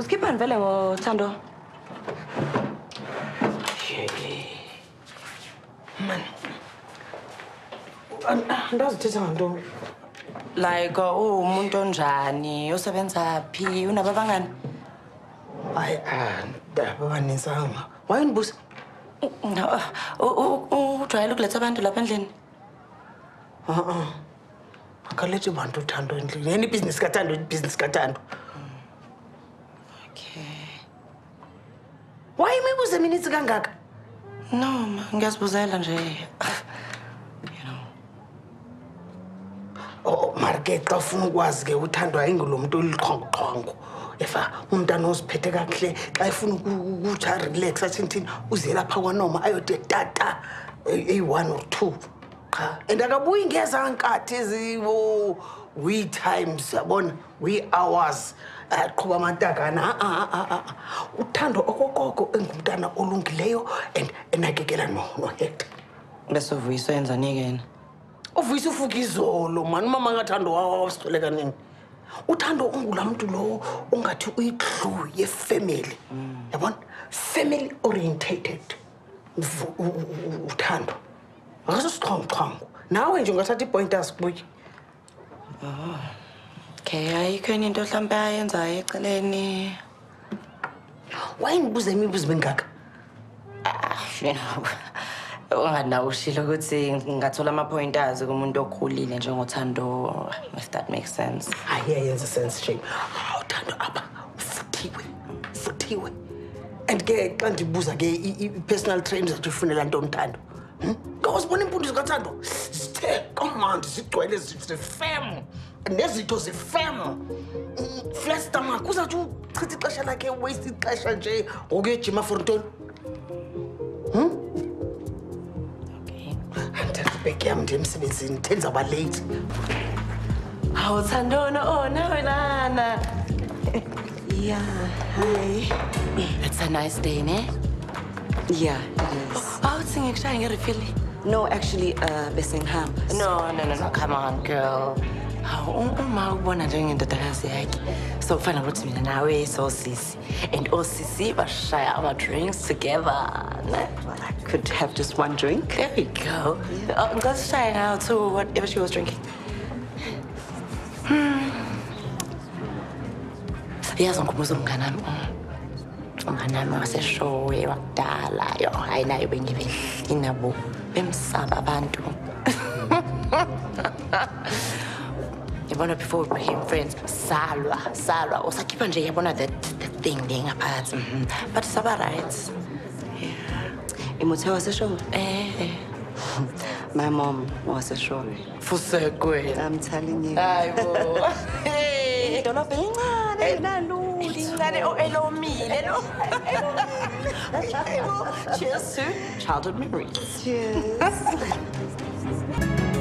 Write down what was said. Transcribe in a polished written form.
Uskiphani vele ngoThando? Man. Andazithetha ngantoni. Like umuntu onjani, usebenza phi, unababangani? Hayi abanintsanga. Wayenibuza? Ujwayele ukuletha abantu lapha endlini? Akalethi bantu uThando endlini. Yena ibhizinisi kaThando. Okay. Why imibuze mina ithi kangaka? No, ma, ngiyazibuzela nje. You know. Oh, marke xa ufuna ukwazi ke uThando ayingulomuntu oliqhwangu. Efa umntana osiphethe kahle xa efuna ukuja relax athini uze lapha kwanoma ayode tata a1 or 2. Cha, and akabuyi ngeza nkathi eziwo we times yabona we hours aqhuba amantakana uThando okokoko engumntana olungileyo and enakekela no Hector. Bese uvuyiswa yenzani ke yena? Uvuyisa ufuka izolo man mama ngaThando wasithole kanini. uThando ungulamuntu lo ongathi uyiglu yefamily. Yabona? Family orientated. uThando. Akasisiqhwangu. Nawe nje ungathatha ipointers kubuye. Okay, ayikho into mhlawumbe ayenzayo eceleni. Wayenibuza imibuzo mingaka? You know. Unganawo ushilo ukuthi ngathola ama-pointers kumuntu okhulile njengoThando, if that makes sense. Yenza sense shame. uThando apha futhiwe. And ke xa ndibuza ke i-personal trainers athi ufunela nto uThando. Ngawuzibona impundu zikaThando sithe kamandi sigcwele zifem nezitho zifem. Flat stomach uzathi uchitha ixesha lakhe waste ixesha nje ngokuyejima for ntoni? Beke yam nje emsebenzini thenza ba late. Hawu Thando nawe lana. Yeah, hi. It's a nice day, ne? Yeah, it is. Uthi ngikushaya nge-refill? No, actually, besengihamba. No, come on, girl. Hawu uma ubona njengendodakazi yakhe. So kufanele ukuthi mina nawe sosisi. And osisi bashaya ama-drinks together, ne? Well, I could have just one drink. There we go. Let's try now too, whatever she was drinking. Yazi ngikhumbuza umnganami. Umnganami waseshowe wakudala. Yo, hayi nayo bengibehleli nabo bemsaba abantu. Yabona before we became friends, salwa. Usakhipha nje yabona that thing le ngaphakathi. But saba right. Imuthe waseshowe? My mom was a show. Fusekwe. I'm telling you. Hayibo. Hey. Idolobha elincane nalula. Elincane elomile lo. Hayibo. Cheers to childhood memories. Cheers.